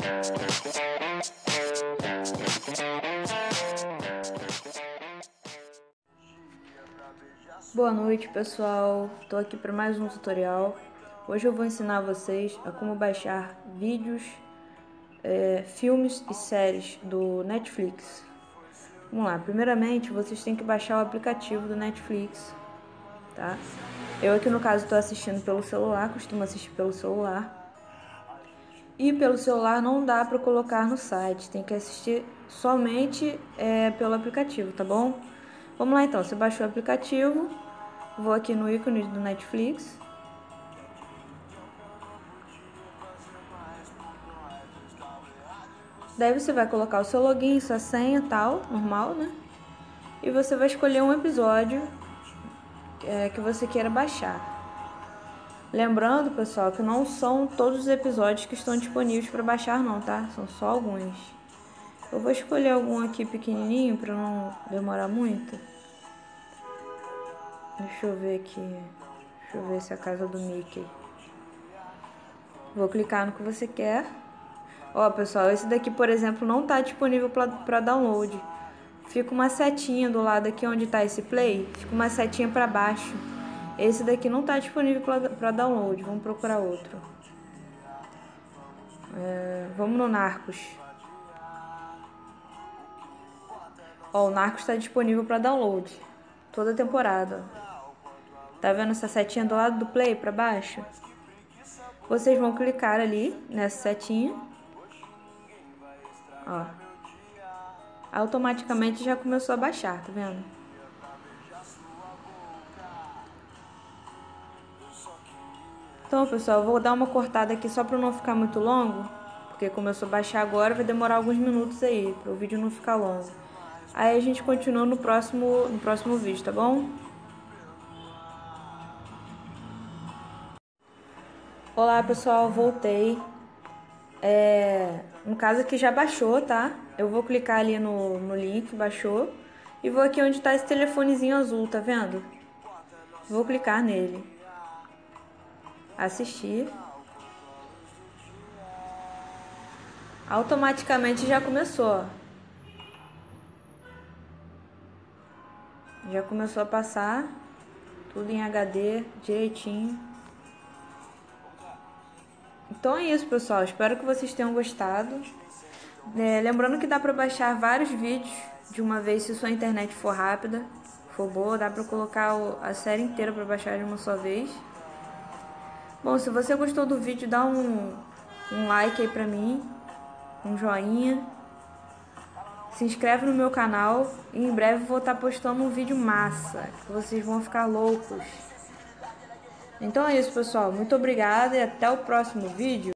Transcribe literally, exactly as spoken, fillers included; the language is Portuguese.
Boa noite, pessoal, estou aqui para mais um tutorial. Hoje eu vou ensinar vocês a como baixar vídeos, é, filmes e séries do Netflix. Vamos lá, primeiramente vocês têm que baixar o aplicativo do Netflix, tá? Eu aqui no caso estou assistindo pelo celular, costumo assistir pelo celular. E pelo celular não dá para colocar no site, tem que assistir somente é, pelo aplicativo, tá bom? Vamos lá então, você baixou o aplicativo, vou aqui no ícone do Netflix. Daí você vai colocar o seu login, sua senha e tal, normal, né? E você vai escolher um episódio é, que você queira baixar. Lembrando, pessoal, que não são todos os episódios que estão disponíveis para baixar não, tá? São só alguns. Eu vou escolher algum aqui pequenininho para não demorar muito. Deixa eu ver aqui. Deixa eu ver se é a casa do Mickey. Vou clicar no que você quer. Ó, pessoal, esse daqui, por exemplo, não tá disponível para download. Fica uma setinha do lado aqui onde tá esse play. Fica uma setinha para baixo. Esse daqui não tá disponível para download. Vamos procurar outro. É, vamos no Narcos. Ó, o Narcos está disponível para download. Toda temporada. Tá vendo essa setinha do lado do play para baixo? Vocês vão clicar ali nessa setinha. Ó. Automaticamente já começou a baixar, tá vendo? Então, pessoal, eu vou dar uma cortada aqui só para não ficar muito longo, porque começou a baixar agora, vai demorar alguns minutos aí, para o vídeo não ficar longo. Aí a gente continua no próximo, no próximo vídeo, tá bom? Olá, pessoal, voltei. É, no caso aqui já baixou, tá? Eu vou clicar ali no, no link, baixou, e vou aqui onde tá esse telefonezinho azul, tá vendo? Vou clicar nele. Assistir. Automaticamente já começou. Já começou a passar tudo em H D direitinho. Então é isso, pessoal. Espero que vocês tenham gostado. É, lembrando que dá para baixar vários vídeos de uma vez se sua internet for rápida, for boa, dá para colocar a série inteira para baixar de uma só vez. Bom, se você gostou do vídeo, dá um, um like aí pra mim, um joinha. Se inscreve no meu canal e em breve vou estar postando um vídeo massa, que vocês vão ficar loucos. Então é isso, pessoal. Muito obrigada e até o próximo vídeo.